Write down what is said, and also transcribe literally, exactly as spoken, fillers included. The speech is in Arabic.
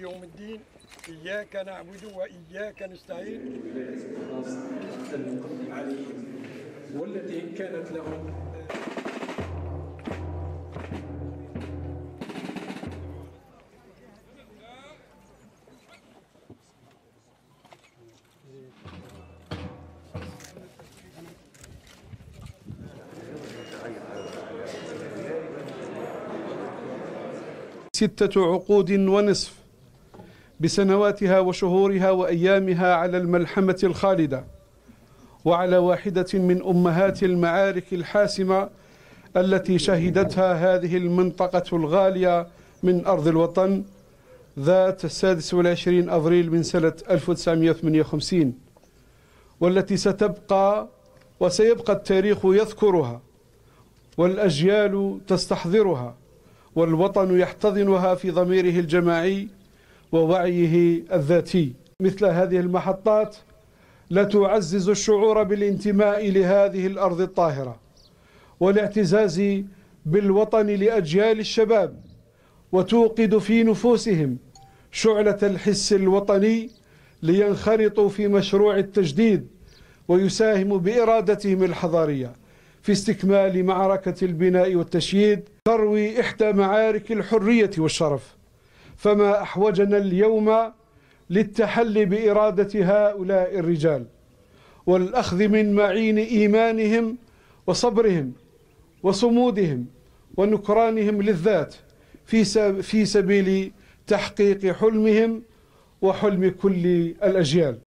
يوم الدين، إياك نعبد وإياك نستعين. عليهم والتي كانت لهم ستة عقود ونصف بسنواتها وشهورها وأيامها على الملحمة الخالدة، وعلى واحدة من أمهات المعارك الحاسمة التي شهدتها هذه المنطقة الغالية من أرض الوطن ذات السادس والعشرين أفريل من سنة ألف وتسعمئة وثمانية وخمسين، والتي ستبقى وسيبقى التاريخ يذكرها والأجيال تستحضرها والوطن يحتضنها في ضميره الجماعي ووعيه الذاتي. مثل هذه المحطات لا تعزز الشعور بالانتماء لهذه الأرض الطاهرة والاعتزاز بالوطن لأجيال الشباب، وتوقد في نفوسهم شعلة الحس الوطني لينخرطوا في مشروع التجديد ويساهموا بإرادتهم الحضارية في استكمال معركة البناء والتشييد، تروي إحدى معارك الحرية والشرف. فما أحوجنا اليوم للتحلي بإرادة هؤلاء الرجال والأخذ من معين إيمانهم وصبرهم وصمودهم ونكرانهم للذات في سبيل تحقيق حلمهم وحلم كل الأجيال.